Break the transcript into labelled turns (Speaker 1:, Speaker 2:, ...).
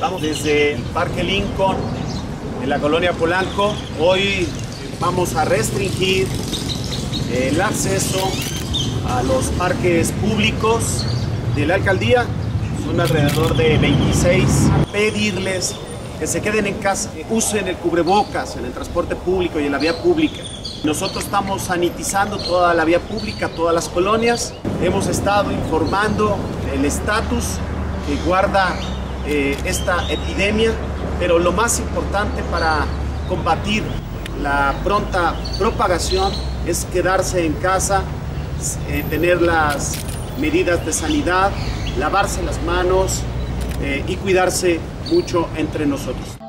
Speaker 1: Vamos desde el Parque Lincoln, en la colonia Polanco. Hoy vamos a restringir el acceso a los parques públicos de la alcaldía. Son alrededor de 26. Pedirles que se queden en casa, que usen el cubrebocas en el transporte público y en la vía pública. Nosotros estamos sanitizando toda la vía pública, todas las colonias. Hemos estado informando el estatus que guarda esta epidemia, pero lo más importante para combatir la pronta propagación es quedarse en casa, tener las medidas de sanidad, lavarse las manos y cuidarse mucho entre nosotros.